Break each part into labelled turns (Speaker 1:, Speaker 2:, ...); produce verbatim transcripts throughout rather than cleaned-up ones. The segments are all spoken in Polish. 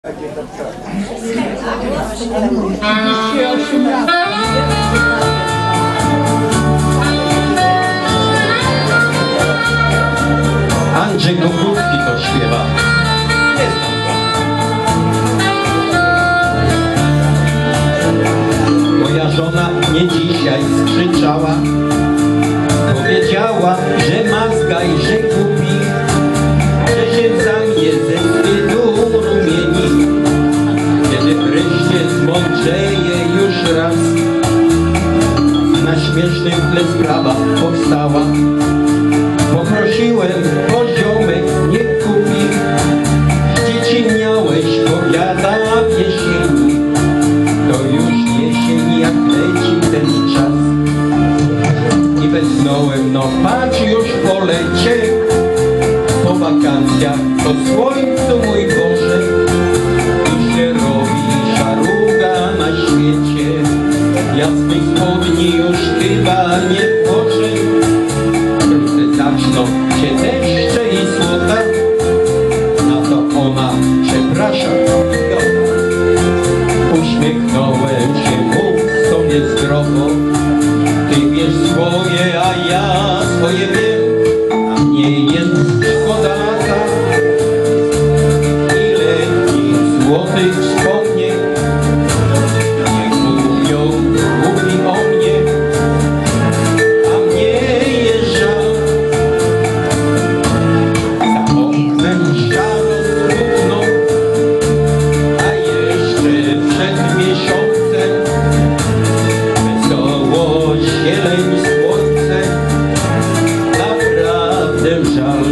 Speaker 1: Andrzej Gogówki to śpiewa. Nie znam go. Moja żona mnie dzisiaj skrzyczała. Powiedziała, że mazga i że kupi, że się za mnie ze wstydu rumieni. Kiedy wreszcie zmądrzeje już raz, na śmiesznym tle sprawa powstała. Poprosiłem poziomek, nie kupi. Dzieci miałeś, powiada w jesieni. To już jesień, jak leci ten czas. I wezmąłem, no patrz, już polecie. Po wakacjach, po słońcu, mój Boże. I się robi szaruga na świecie. Jasnych spodni już chyba nie włożę. Zaczną się deszcze i słota. Na to ona przeprasza. Uśmiechnąłem się, mów sobie zdrowo. Ty wiesz swoje, a ja swoje wiem. A mnie jest szkoda lata. Ile tych złotych wspomnień. Niech mówią, mówi o mnie. A mnie jest żal. Za oknem szaro smutno. A jeszcze przed miesiącem wesoło zieleń, słońce. Naprawdę żal.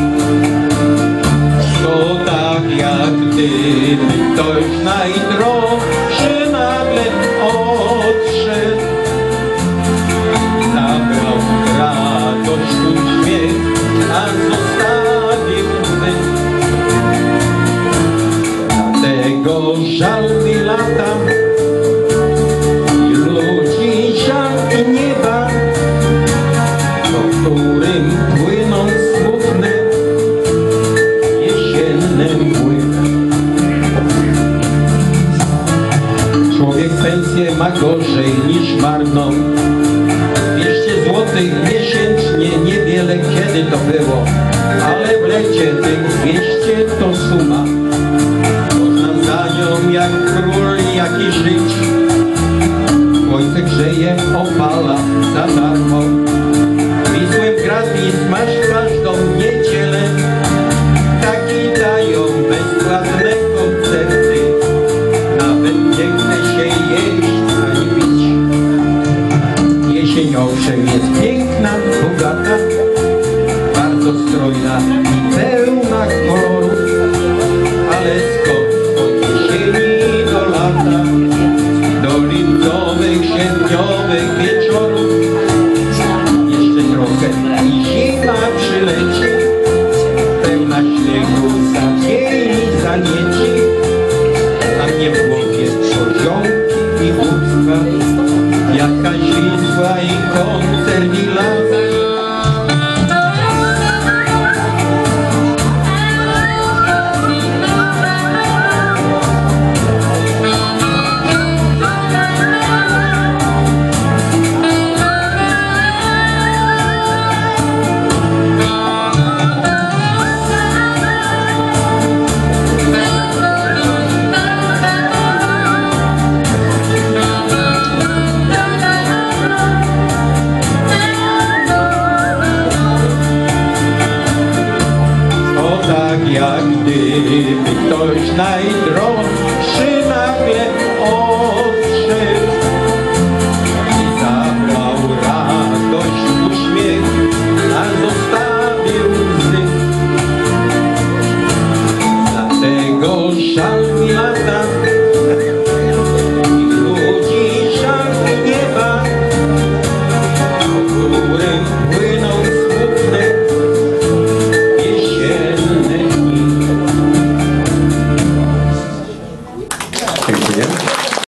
Speaker 1: To tak jak gdyby ktoś najdroższy nagle odszedł. Zabrał radość, uśmiech, a zostawił łzy. Dlatego żal mi lata i ludzi, żal i nieba, po którym płyną smutne jesienne mgły. Człowiek pensję ma gorzej niż marną. Dwieście złotych miesięcznie, niewiele kiedy to było, ale w lecie tych dwieście to suma. Można za nią jak król jaki żyć. Słońce grzeje, opala za darmo. Wisłem gratis masz każdą niedzielę. Taki dają bezpłatne koncerty. Nawet nie chce się jeść ani pić. Jesień owszem jest piękna, bogata, bardzo strojna i pełna kolorów. Ale skąd od jesieni do lata, do lipcowych, sierpniowych wieczorów, jeszcze trochę i zima przyleci, pełna śniegu zawieje i zanieci, a mnie w głowie poziomki i głupstwa, jakaś Wisła i koncert i lata. Jak gdyby ktoś najdroższy nagle